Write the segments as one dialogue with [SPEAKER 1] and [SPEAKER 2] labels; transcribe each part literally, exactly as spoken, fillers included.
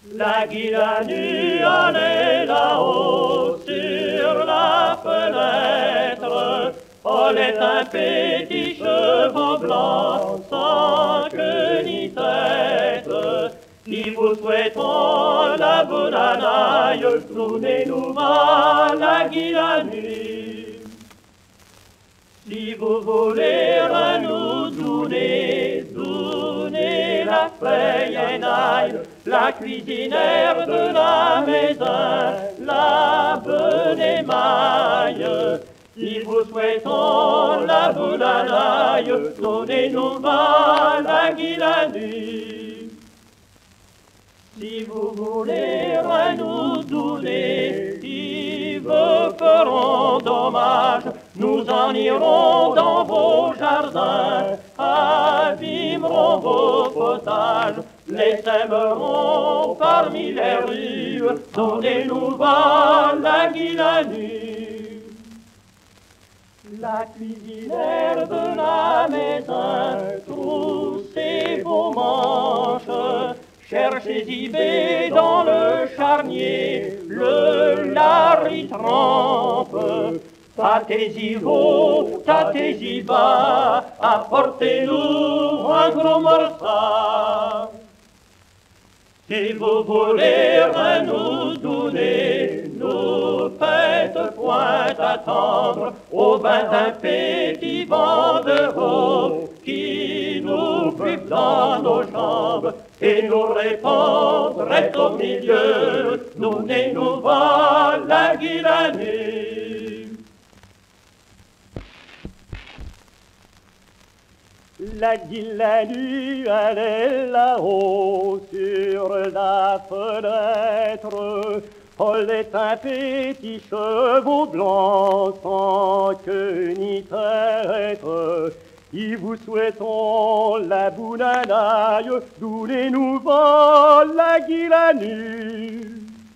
[SPEAKER 1] La guillanue allait là-haut sur la fenêtre. Elle est un petit chevaux blanc sans queue ni tête. Si vous souhaitons la bonne anaille, tournez-nous voir la guillanue. Si vous voulez nous donner, donnez la feuille en aille, la cuisinière de la maison, la bonne émaille. Si vous souhaitons la bonne anaille, donnez-nous voir la guillanue. Si vous voulez nous donner, qui vous feront dommage, nous en irons dans vos jardins, abîmerons vos potages, les sèmerons parmi les rues, donnez-nous voir la guillanue. La cuisinière de la maison, troussez vos manches, cherchez-y bé dans le charnier, le lard y trempe. Tâtez-y haut, tâtez-y bas, apportez-nous un gros morceau. Si vous voulez nous donner, nous faites point attendre au bain d'un petit vent de haut qui nous pique dans nos jambes et nous répondrait au milieu, donnez-nous voir la guillanue. La guillanue, elle est là-haut sur la fenêtre. Elle est un petit chevaux blanc sans queue ni tête. Et vous souhaitons la bonne anaille, donnez-nous voir la guillanue.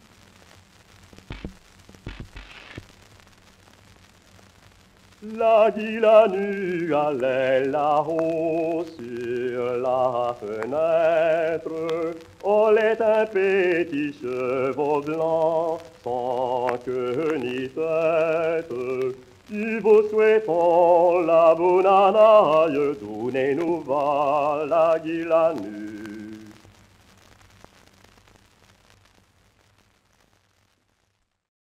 [SPEAKER 1] La guillanue allait là-haut sur la fenêtre. Elle est un petit chevaux blanc sans queue ni tête. Si vous souhaitons la bonne anaille, donnez-nous voir la guillanue.